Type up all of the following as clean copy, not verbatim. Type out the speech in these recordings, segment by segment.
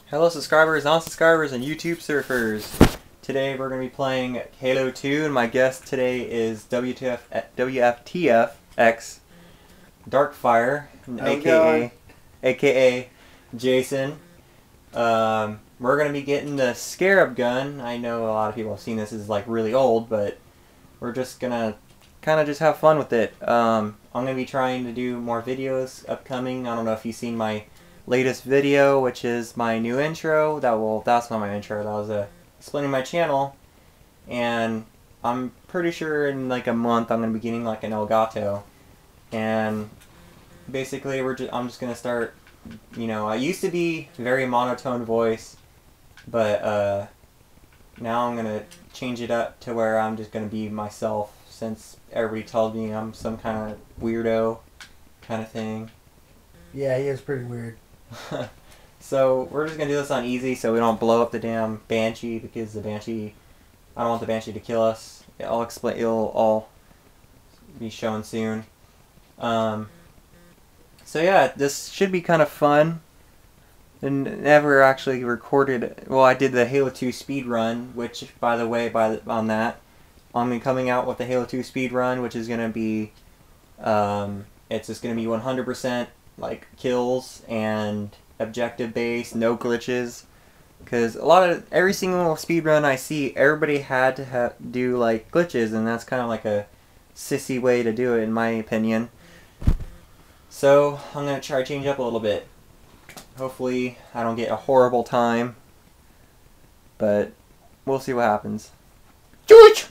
Hello subscribers, non-subscribers, and YouTube surfers. Today we're going to be playing Halo 2, and my guest today is WFTF X DarkFire, a.k.a. Jason. We're going to be getting the Scarab gun. I know a lot of people have seen this as like really old, but we're just going to kind of just have fun with it. I'm going to be trying to do more videos upcoming. I don't know if you've seen my latest video, which is my new intro. That's not my intro. That was explaining my channel, and I'm pretty sure in like a month I'm gonna be getting like an Elgato, and basically I'm just gonna start. You know, I used to be very monotone voice, but now I'm gonna change it up to where I'm just gonna be myself, since everybody tells me I'm some kind of weirdo kind of thing. Yeah, he is pretty weird. So we're just gonna do this on easy so we don't blow up the damn Banshee, because the Banshee, I don't want the Banshee to kill us. I'll explain, it'll all be shown soon. So yeah, this should be kind of fun. And never actually recorded, well, I did the Halo 2 speed run, which by the way, on that, I'm coming out with the Halo 2 speed run, which is gonna be it's just gonna be 100% like kills and objective based, no glitches, because every single speedrun I see, everybody had to do like glitches, and that's kind of like a sissy way to do it in my opinion. So I'm gonna try to change up a little bit. Hopefully I don't get a horrible time, but we'll see what happens. George!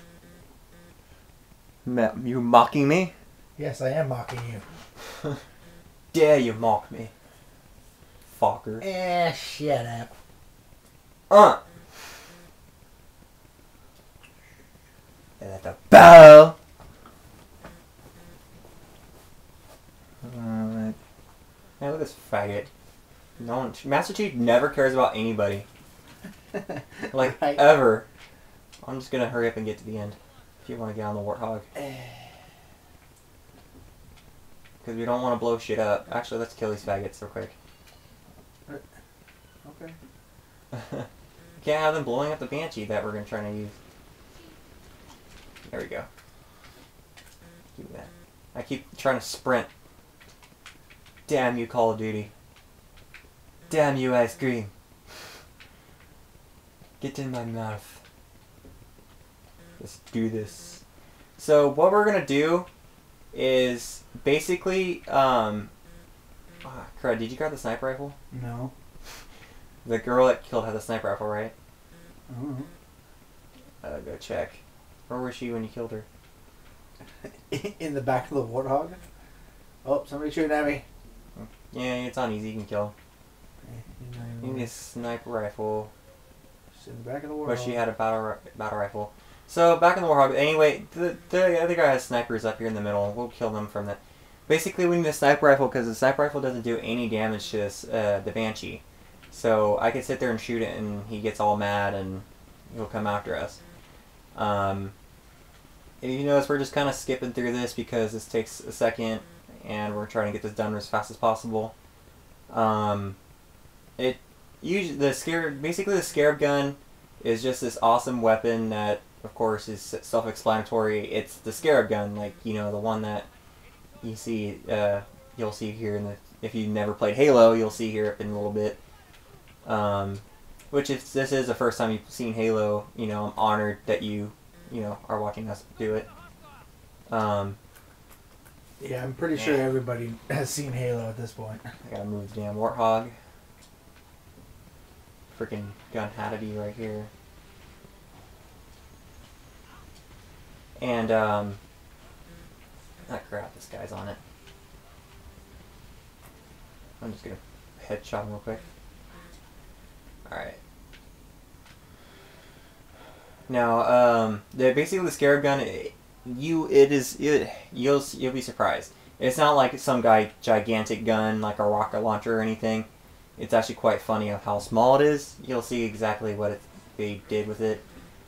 You mocking me? Yes, I am mocking you. Dare you mock me, fucker. Shut up. At the bow. Alright. Hey, look at this faggot. No one, Master Chief never cares about anybody. Like, right. Ever. I'm just gonna hurry up and get to the end. If you want to get on the Warthog. Because we don't want to blow shit up. Actually, let's kill these faggots real quick. Okay. Can't have them blowing up the Banshee that we're going to try to use. There we go. Keep that. I keep trying to sprint. Damn you, Call of Duty. Damn you, ice cream. Get in my mouth. Let's do this. So what we're going to do is basically, crud, did you grab the sniper rifle? No. The girl that killed had the sniper rifle, right? I don't know. Go check. Where was she when you killed her? In the back of the Warthog? Oh, somebody's shooting at me. Yeah, it's on easy, you can kill. You need a sniper rifle. She's in the back of the Warthog. But she had a battle rifle. So, back in the Warthog, anyway, the other guy has snipers up here in the middle. We'll kill them from that. Basically, we need a sniper rifle because the sniper rifle doesn't do any damage to this, the Banshee. So, I could sit there and shoot it and he gets all mad and he'll come after us. You notice we're just kind of skipping through this because this takes a second and we're trying to get this done as fast as possible. Basically the Scarab gun is just this awesome weapon that, of course, is self-explanatory. It's the Scarab gun, like, you know, the one that you see, you'll see here in the, if you've never played Halo, you'll see here in a little bit. Which, if this is the first time you've seen Halo, you know, I'm honored that you know, are watching us do it. Yeah, I'm pretty sure everybody has seen Halo at this point. I gotta move the damn Warthog. Freaking gun Hattity right here. And, ah crap, this guy's on it. I'm just gonna headshot him real quick. Alright. Now, basically the Scarab gun, you'll be surprised. It's not like some gigantic gun like a rocket launcher or anything. It's actually quite funny of how small it is. You'll see exactly what they did with it.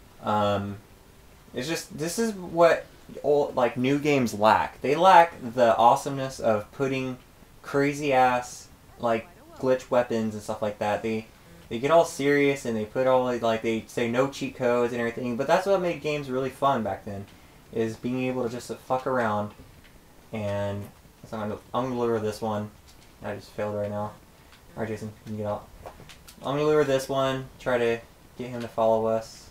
It's just, this is what like new games lack. They lack the awesomeness of putting crazy ass like glitch weapons and stuff like that. They they get all serious and they put all like they say no cheat codes and everything. But that's what made games really fun back then, is being able to just fuck around. And so I'm gonna lure this one. I just failed right now. All right, Jason, you can get out. I'm gonna lure this one. Try to get him to follow us.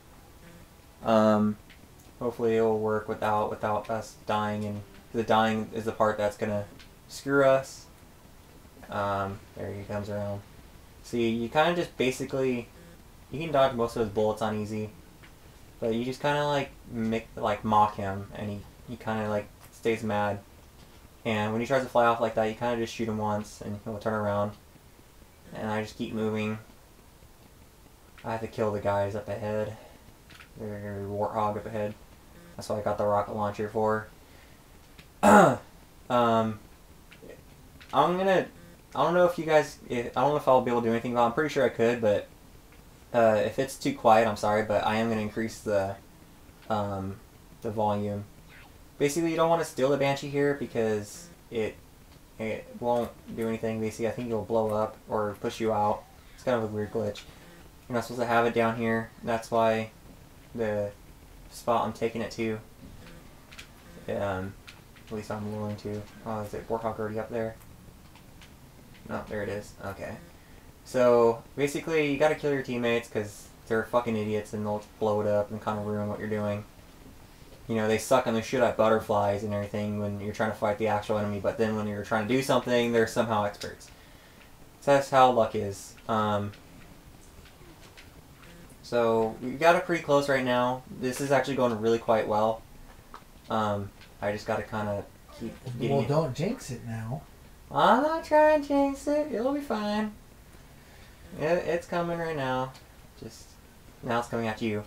Hopefully it will work without us dying, and the dying is the part that's gonna screw us. There he comes around. See, you kind of just basically, you can dodge most of his bullets on easy, but you just kind of like mock him, and he kind of like stays mad. And when he tries to fly off like that, you kind of just shoot him once, and he'll turn around. And I just keep moving. I have to kill the guys up ahead. There's a warthog up ahead. That's what I got the rocket launcher for. I don't know if you guys, I don't know if I'll be able to do anything about it. I'm pretty sure I could, but if it's too quiet, I'm sorry, but I am going to increase the volume. Basically, you don't want to steal the Banshee here because it won't do anything. Basically, I think it'll blow up or push you out. It's kind of a weird glitch. You're not supposed to have it down here. That's why the spot I'm taking it to, at least I'm willing to. Oh, is it Warthog already up there? No, there it is. Okay. So, basically, you gotta kill your teammates because they're fucking idiots and they'll blow it up and kind of ruin what you're doing. You know, they suck on the shit at butterflies and everything when you're trying to fight the actual enemy, but then when you're trying to do something, they're somehow experts. So that's how luck is. So we got it pretty close right now. This is actually going really quite well. I just got to kind of keep getting Well, don't jinx it now. I'm not trying to jinx it. It'll be fine. It's coming right now. Just now it's coming at you.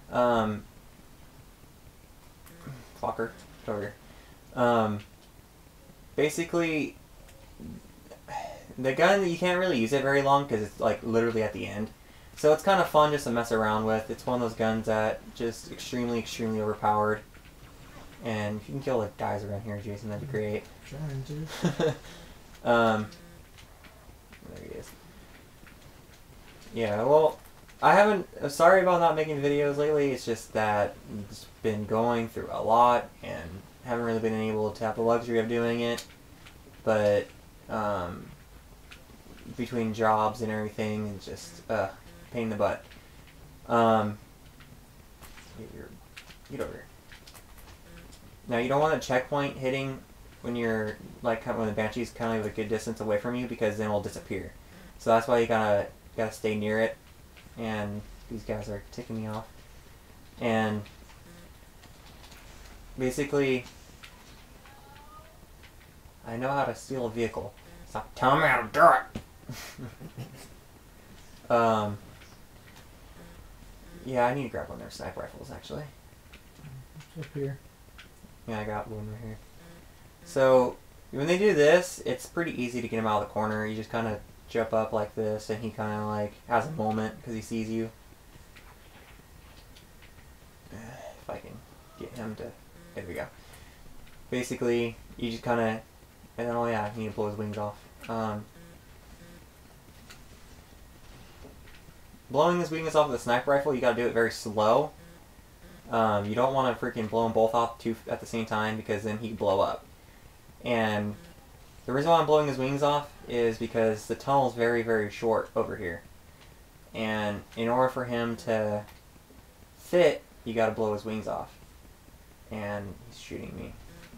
Fucker. Over here. Basically, the gun, you can't really use it very long because it's like literally at the end. So it's kind of fun just to mess around with. It's one of those guns that just extremely, extremely overpowered. And if you can kill the guys around here, Jason, that'd be great. Trying to. There he is. Yeah, well, I'm sorry about not making videos lately. It's just that it's been going through a lot and haven't really been able to have the luxury of doing it. But between jobs and everything, it's just pain in the butt. Get over here. Now you don't want a checkpoint hitting when you're like when the Banshee's kind of a good distance away from you because then it'll disappear. So that's why you gotta stay near it. And these guys are ticking me off. And basically, I know how to steal a vehicle. Stop telling me how to do it. Yeah, I need to grab one of their sniper rifles actually. Up here. Yeah, I got one right here. So when they do this, it's pretty easy to get him out of the corner. You just kind of jump up like this, and he kind of like has a moment because he sees you. If I can get him to, there we go. Basically, you just kind of, and then oh yeah, you need to blow his wings off. Blowing his wings off with a sniper rifle, you gotta do it very slow. You don't want to freaking blow them both off at the same time because then he'd blow up. And the reason why I'm blowing his wings off is because the tunnel is very, very short over here. And in order for him to fit, you gotta blow his wings off. And he's shooting me.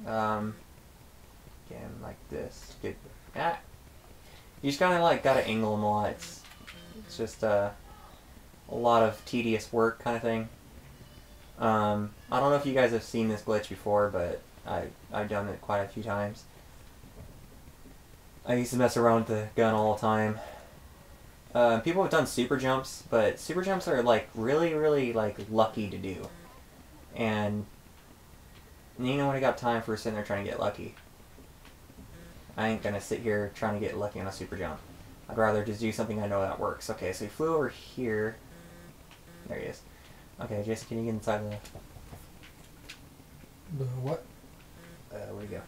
Get him like this. You just kind of like gotta angle him a lot. It's just a lot of tedious work kind of thing. I don't know if you guys have seen this glitch before, but I've done it quite a few times. I used to mess around with the gun all the time. People have done super jumps, but super jumps are like really, really like lucky to do. And you know when I got time for sitting there trying to get lucky. I ain't gonna sit here trying to get lucky on a super jump. I'd rather just do something I know that works. Okay, so he flew over here. There he is. Okay, Jason, can you get inside The what? Where'd he go?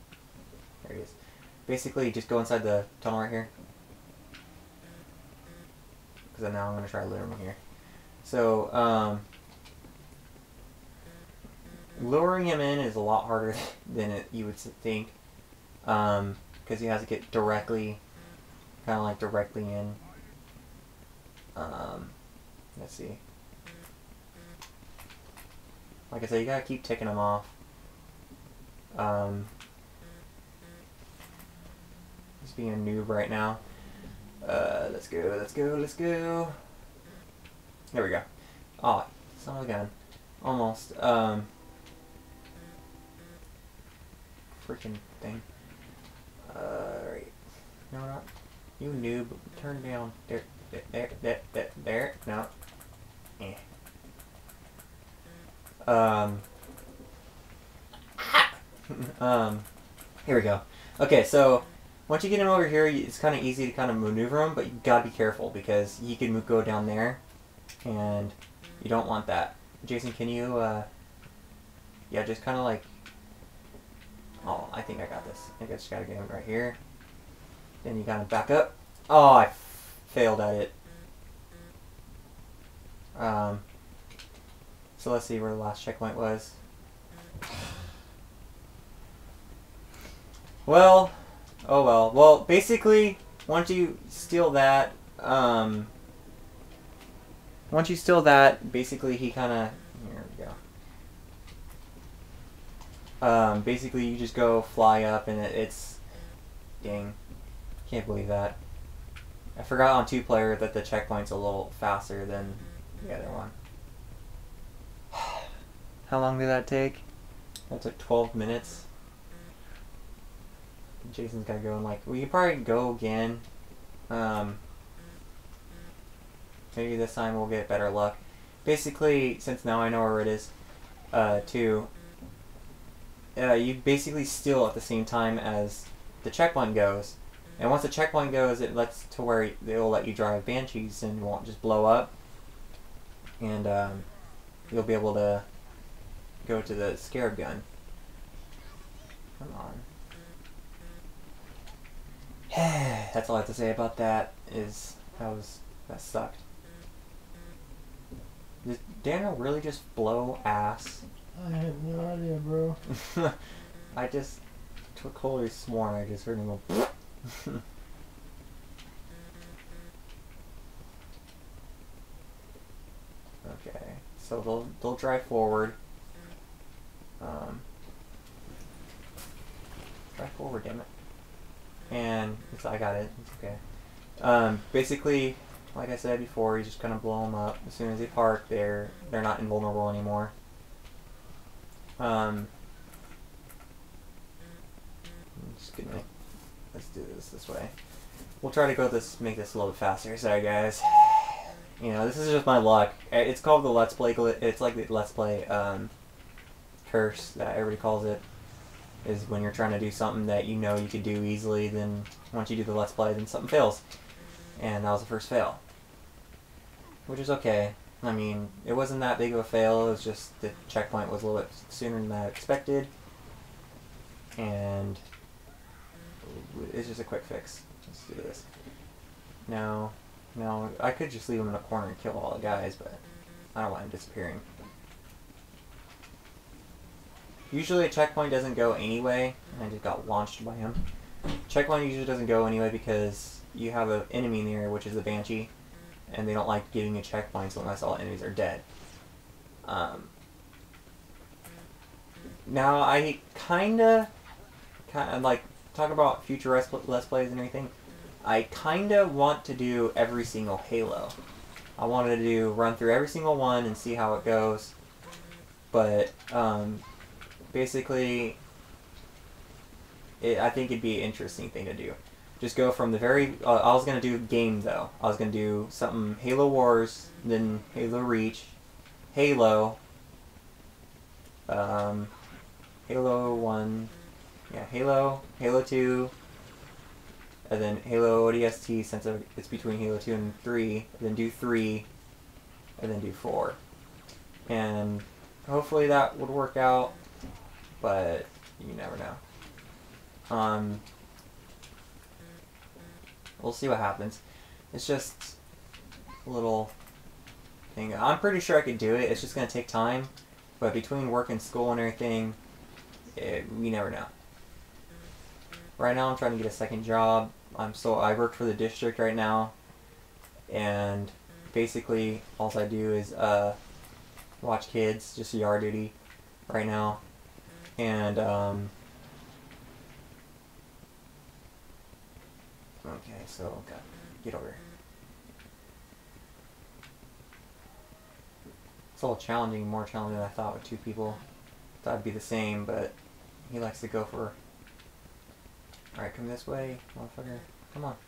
There he is. Basically, just go inside the tunnel right here. because now I'm going to try luring him here. So, luring him in is a lot harder than you would think, because he has to get directly, kind of like directly in. Let's see. Like I said, you gotta keep ticking him off. He's being a noob right now. Let's go, let's go, let's go. There we go. Oh, son of a gun. Almost. Freaking thing. Right. No, not. You noob. Turn down. There. There. No. Eh. Here we go. Okay, so once you get him over here, it's kind of easy to kind of maneuver him, but you gotta be careful because he can go down there, and you don't want that. Jason, can you, yeah, just kind of like, oh, I think I got this. I think I just gotta get him right here. Then you gotta back up. Oh, I failed at it. So let's see where the last checkpoint was. Well, oh well. Well, basically, once you steal that, basically he kind of, here we go. Basically you just go fly up and it's, dang, can't believe that. I forgot on 2-player that the checkpoint's a little faster than the other one. How long did that take? That took 12 minutes. Jason's gotta go and like, we could probably go again. Maybe this time we'll get better luck. Basically, since now I know where it is, too, you basically steal at the same time as the checkpoint goes. And once the checkpoint goes, it lets to where it will let you drive Banshees and won't just blow up. And you'll be able to go to the Scarab gun. Come on. That's all I have to say about that. Is that sucked. Did Daniel really just blow ass? I have no idea, bro. I just took holy sworn I just heard him go. Okay, so they'll drive forward. Drive forward, damn it. And I got it. It's okay. Basically, like I said before, you just kind of blow them up as soon as they park. They're not invulnerable anymore. I'm just gonna let's do this way. We'll try to make this a little bit faster. Sorry, guys. You know, this is just my luck. It's called the Let's Play. It's like the Let's Play curse that everybody calls it. Is when you're trying to do something that you know you could do easily, then once you do the Let's Play, then something fails. And that was the first fail. Which is okay. I mean, it wasn't that big of a fail, it was just the checkpoint was a little bit sooner than I expected. And it's just a quick fix. Let's do this. No, I could just leave him in a corner and kill all the guys, but I don't want him disappearing. Usually a checkpoint doesn't go anyway, and I just got launched by him. Checkpoint usually doesn't go anyway because you have an enemy near, which is the Banshee, and they don't like giving you checkpoints unless all enemies are dead. Now I kinda like talk about future Let's Plays and everything. I kinda want to do every single Halo. I wanted to run through every single one and see how it goes, but basically, I think it'd be an interesting thing to do. Just go from the very... I was going to do game, though. I was going to do something Halo Wars, then Halo Reach, Halo, Halo 1, yeah, Halo 2, and then Halo ODST, since it's between Halo 2 and 3, and then do 3, and then do 4. And hopefully that would work out. But you never know. We'll see what happens. It's just little thing. I'm pretty sure I could do it. It's just gonna take time. But between work and school and everything, you never know. Right now, I'm trying to get a second job. I work for the district right now, and basically, all I do is watch kids, just yard duty, right now, and okay, so get over here. It's a little challenging, more challenging than I thought with two people. Thought it'd be the same, but he likes to go for. Alright, come this way, motherfucker. Come on.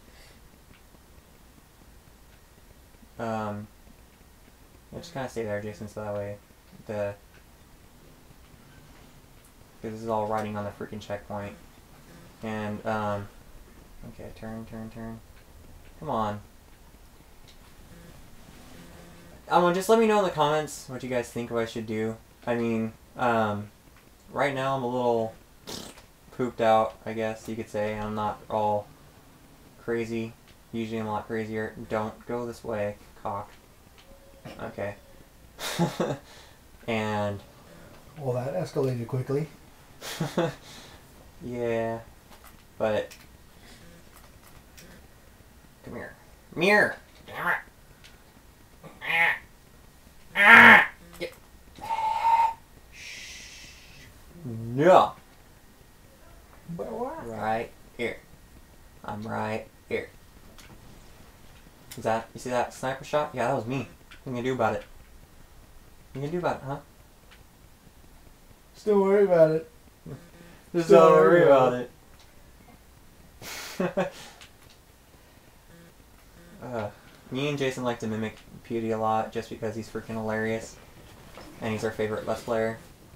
Yeah, just kind of stay there, Jason, so that way because this is all riding on the freaking checkpoint. And, okay, turn. Come on. Just let me know in the comments what you guys think I should do. I mean, right now I'm a little pooped out, I guess you could say. I'm not all crazy. Usually I'm a lot crazier. Don't go this way, cock. Okay. And... Well, that escalated quickly. Yeah. But... Come here. Mirror! Damn it! No! But what? Right here. I'm right here. Is that, you see that sniper shot? Yeah, that was me. What you gonna do about it? What you gonna do about it, huh? Still worry about it. Just don't worry about it. Me and Jason like to mimic Pewdie a lot just because he's freaking hilarious. And he's our favorite Let's Player.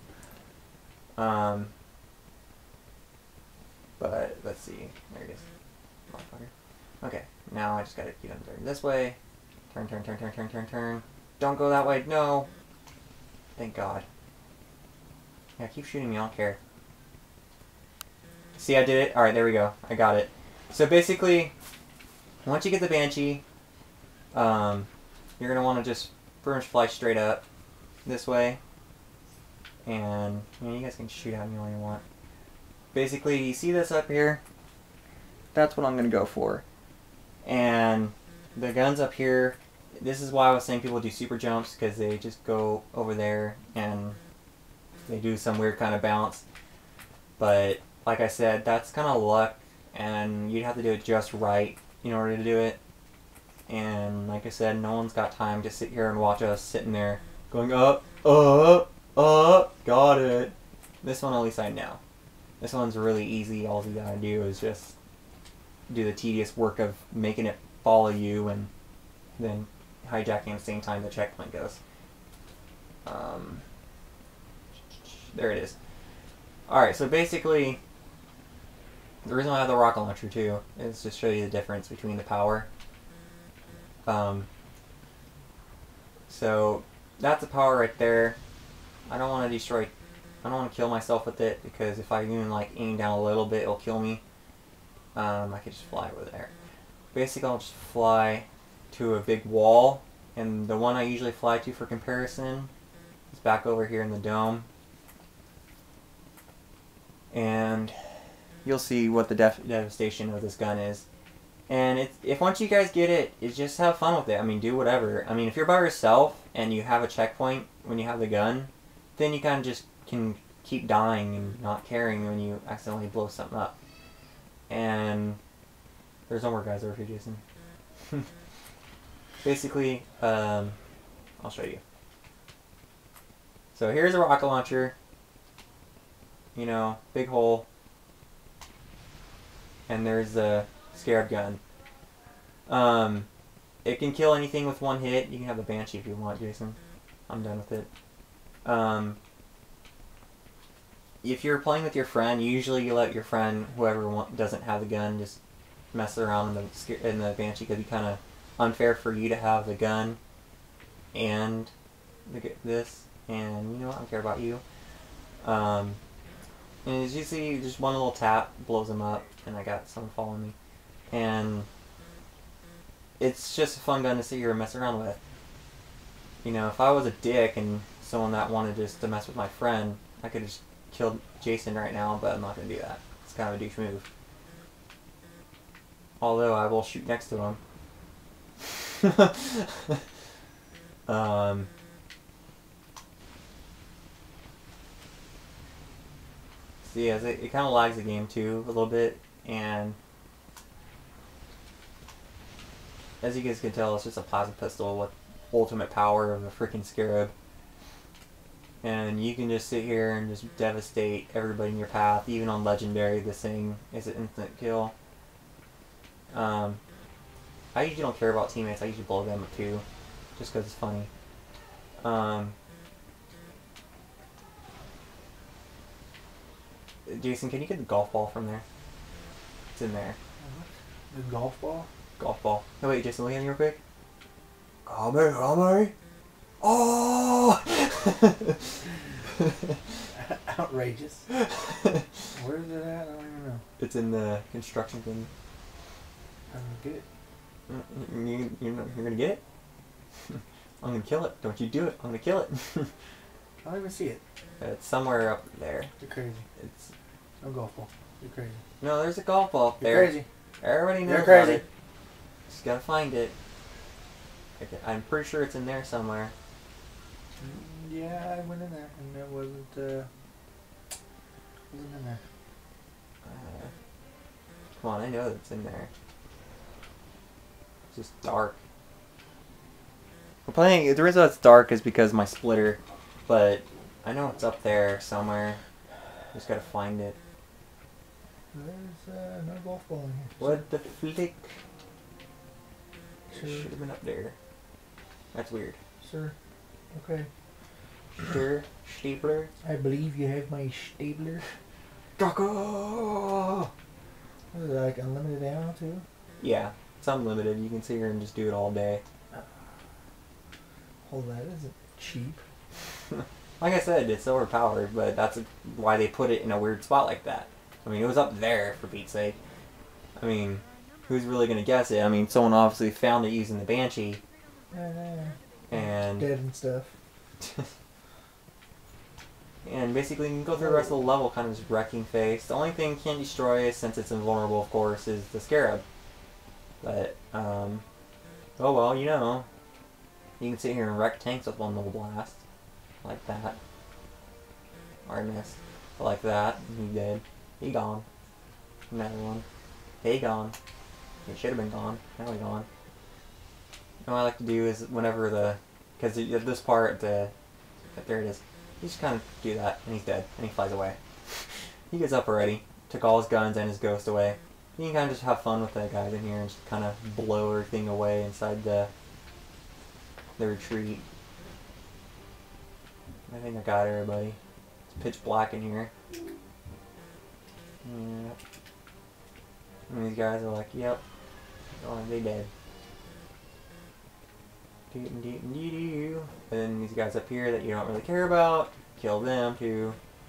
But let's see. There it is. Motherfucker. Okay, now I just gotta get under this way. Turn. Don't go that way. No. Thank God. Yeah, keep shooting me. I don't care. See, I did it. Alright, there we go. I got it. So basically, once you get the Banshee, you're going to want to just pretty much fly straight up this way. And you guys can shoot at me all you want. Basically, you see this up here? That's what I'm going to go for. And the guns up here, this is why I was saying people do super jumps, because they just go over there and they do some weird kind of bounce. But like I said, that's kind of luck, and you'd have to do it just right in order to do it. And like I said, no one's got time to sit here and watch us sitting there going up, got it. This one at least I know. This one's really easy. All you gotta do is just do the tedious work of making it follow you and then hijacking at the same time the checkpoint goes. There it is. Alright, so basically, the reason why I have the rocket launcher too is to show you the difference between the power. So that's the power right there. I don't want to destroy, I don't want to kill myself with it, because if I even like aim down a little bit, it'll kill me. I could just fly over there. Basically, I'll just fly to a big wall, and the one I usually fly to for comparison is back over here in the dome. And you'll see what the devastation of this gun is. And if once you guys get it, it's just have fun with it. I mean, do whatever. I mean, if you're by yourself and you have a checkpoint when you have the gun, then you kind of just can keep dying and not caring when you accidentally blow something up. And there's no more guys over here, Jason. Basically, I'll show you. So here's a rocket launcher. You know, big hole. And there's the Scarab gun. It can kill anything with one hit. You can have the Banshee if you want, Jason. I'm done with it. If you're playing with your friend, usually you let your friend, whoever doesn't have the gun, just mess around in the Banshee, because it'd be kind of unfair for you to have the gun and this. And you know what? I don't care about you. And as you see, just one little tap blows them up, and I got someone following me. And it's just a fun gun to sit here and mess around with. You know, if I was a dick and someone that wanted just to mess with my friend, I could just kill Jason right now, but I'm not going to do that. It's kind of a douche move. Although I will shoot next to him. So yeah, it kind of lags the game too a little bit, and as you guys can tell, it's just a plasma pistol with ultimate power of a freaking Scarab. And you can just sit here and just devastate everybody in your path. Even on Legendary, this thing is an instant kill. I usually don't care about teammates. I usually blow them up too, just because it's funny. Jason, can you get the golf ball from there? It's in there. The golf ball? Golf ball. No, wait, Jason, look at me real quick. Come here. Oh! Outrageous. Where is it at? I don't even know. It's in the construction thing. I'm gonna get it. You're gonna get it? I'm gonna kill it. Don't you do it. I'm gonna kill it. I don't even see it. It's somewhere up there. You're crazy. It's no golf ball. You're crazy. No, there's a golf ball up there. You're crazy. Everybody knows You're crazy. about it. Just gotta find it. Okay, I'm pretty sure it's in there somewhere. Yeah, I went in there and it wasn't in there. Come on, I know it's in there. It's just dark. We're playing. The reason why it's dark is because of my splitter, but I know it's up there somewhere. Just gotta find it. There's no golf ball in here. What the flick? Sure. Should have been up there. That's weird. Sir. Okay. Sure, stapler. I believe you have my stapler. Draco! What is it, like unlimited ammo too? Yeah, it's unlimited. You can sit here and just do it all day. Hold that isn't cheap. Like I said, it's overpowered, but that's why they put it in a weird spot like that. I mean, it was up there, for Pete's sake. I mean, who's really going to guess it? I mean, someone obviously found it using the Banshee. And dead and stuff. And basically, you can go through the rest of the level kind of just wrecking face. The only thing you can't destroy, since it's invulnerable, of course, is the Scarab. But, oh well, you know. You can sit here and wreck tanks with one little blast. Like that. Or I missed. Like that. He dead. He gone. Another one. He gone. He should have been gone. Now he gone. And what I like to do is whenever the... Because at this part, there it is. You just kind of do that, and he's dead, and he flies away. He gets up already. Took all his guns and his ghost away. You can kind of just have fun with that guy in here and just kind of blow everything away inside the retreat. I think I got everybody. It's pitch black in here. Yeah. And these guys are like, yep. Oh, they dead. And then these guys up here that you don't really care about, kill them too.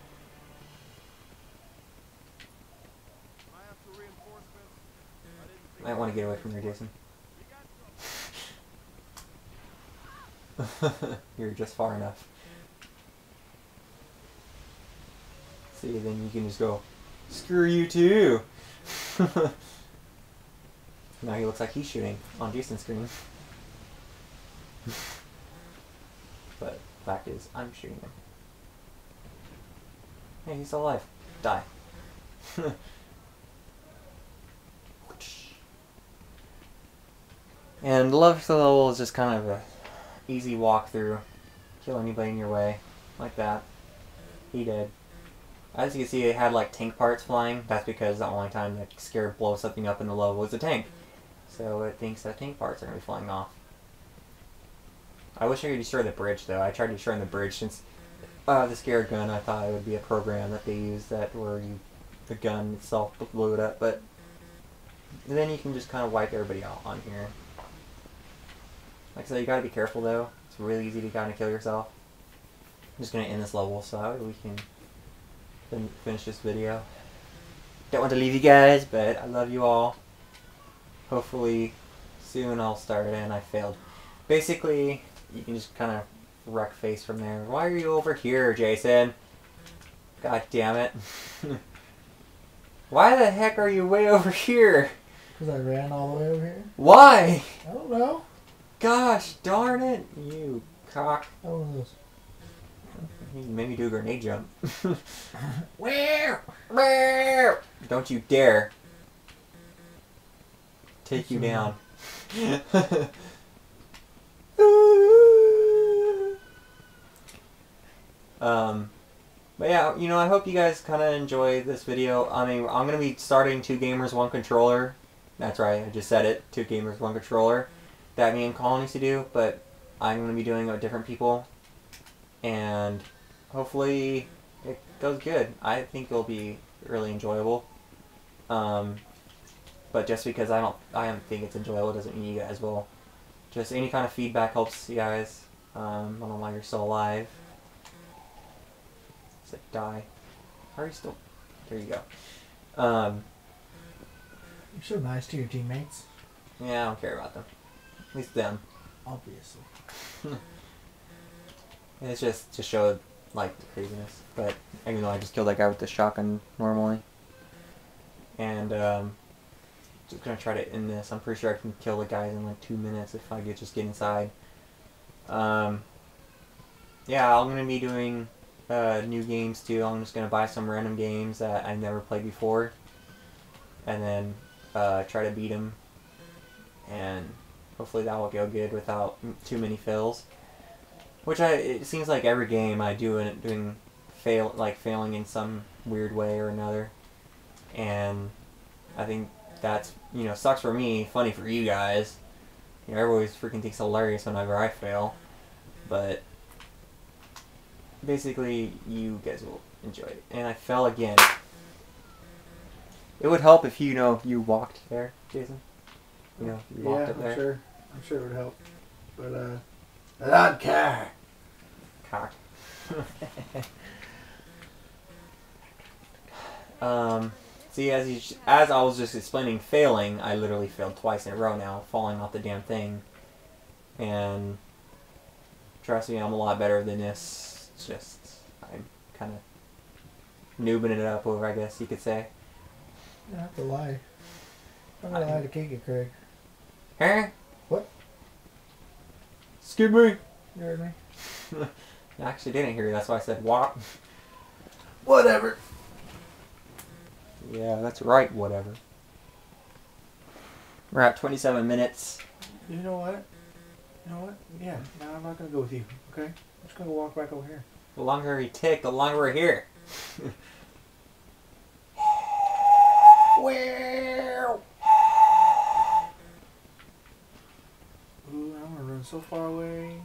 Might want to get away from here, Jason. You're just far enough. See, then you can just go, screw you too! Now he looks like he's shooting on Jason's screen. But the fact is, I'm shooting him. Hey, he's still alive. Die. And the left level is just kind of a easy walkthrough. Kill anybody in your way. Like that. He did. As you can see, it had like tank parts flying. That's because the only time that Scarab blows something up in the level is a tank. So it thinks that tank parts are going to be flying off. I wish I could destroy the bridge though. I tried destroying the bridge since the Scarab gun. I thought it would be a program that they use that where the gun itself blew it up. But then you can just kind of wipe everybody out on here. Like I said, you gotta be careful though. It's really easy to kind of kill yourself. I'm just gonna end this level so we can finish this video. Don't want to leave you guys, but I love you all. Hopefully soon I'll start it, and I failed. Basically, you can just kind of wreck face from there. Why are you over here, Jason? God damn it. Why the heck are you way over here? Because I ran all the way over here. Why? I don't know. Gosh darn it, you cock. How was this? You made me do a grenade jump. Where? Don't you dare. Take you down. But yeah, you know, I hope you guys kind of enjoy this video. I mean, I'm going to be starting 2 gamers, 1 controller. That's right, I just said it. 2 gamers, 1 controller. That me and Colin used to do, but I'm going to be doing it with different people. And hopefully it goes good. I think it'll be really enjoyable. But just because I don't think it's enjoyable doesn't mean you guys will. Just any kind of feedback helps you guys. I don't know why you're still alive. Said die. How are you still? There you go. You're so nice to your teammates. Yeah, I don't care about them. At least them. Obviously. It's just to show like the craziness. But even though I just killed that guy with the shotgun normally. And just gonna try to end this. I'm pretty sure I can kill the guys in like 2 minutes if I could just get inside. Yeah, I'm gonna be doing new games too. I'm just gonna buy some random games that I've never played before, and then try to beat them, and hopefully that will go good without too many fails. Which it seems like every game I do failing in some weird way or another, and I think that's, you know, sucks for me, funny for you guys. You know, everybody freaking thinks it's hilarious whenever I fail, but basically you guys will enjoy it. And I fell again. It would help if you walked there, Jason. You know, you walked up there. I'm sure it would help. But I don't care. Cock. See, as I was just explaining failing, I literally failed twice in a row now, falling off the damn thing. And trust me, I'm a lot better than this. It's just, I'm kind of noobing it up over, I guess you could say. You don't have to lie. I'm gonna lie to Kiki, Craig. Huh? What? Excuse me? You heard me? I actually didn't hear you, that's why I said what? Whatever. Yeah, that's right, whatever. We're at 27 minutes. You know what? Yeah, no, I'm not gonna go with you, okay? I'm just gonna walk back over here. The longer we tick, the longer we're here. Where? Ooh, I'm gonna run so far away.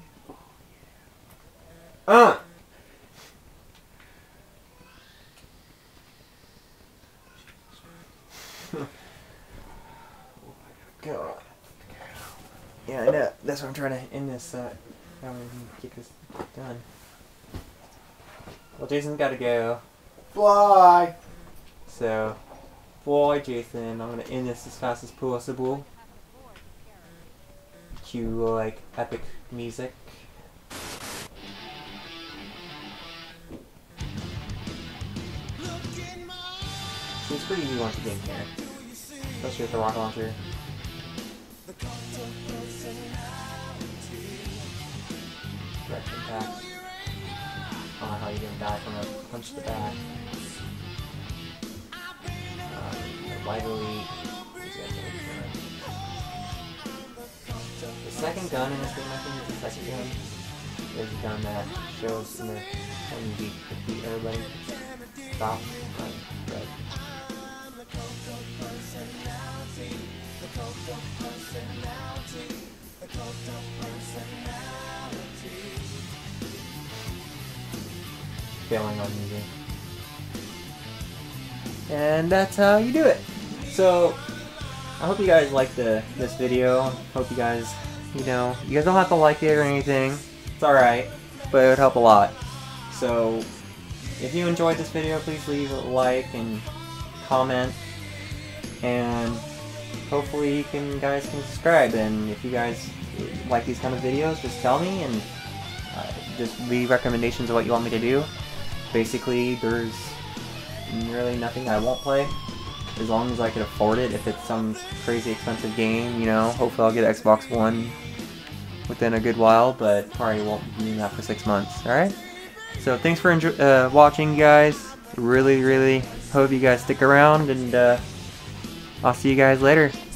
God. Yeah, I know. That's why I'm trying to end this. Now we can get this done. Well, Jason's got to go. Fly! So, boy, Jason, I'm gonna end this as fast as possible. Cue like epic music. Seems pretty easy once you get in here, especially with the rocket launcher. Direct impact. I don't know how you're gonna die from a punch to the back. Light elite. The second gun in this game, I think, is the second gun. There's a gun that shows in the when you beat everybody. Stop. Right. Failing on music. And that's how you do it. So, I hope you guys liked this video. Hope you guys, you guys don't have to like it or anything. It's alright, but it would help a lot. So, if you enjoyed this video, please leave a like and comment. And hopefully you guys can subscribe, and if you guys like these kind of videos, just tell me, and just leave recommendations of what you want me to do. Basically, there's really nothing I won't play, as long as I can afford it. If it's some crazy expensive game, you know, hopefully I'll get Xbox One within a good while, but probably won't be doing that for 6 months. Alright? So thanks for watching, guys. Really hope you guys stick around, and I'll see you guys later.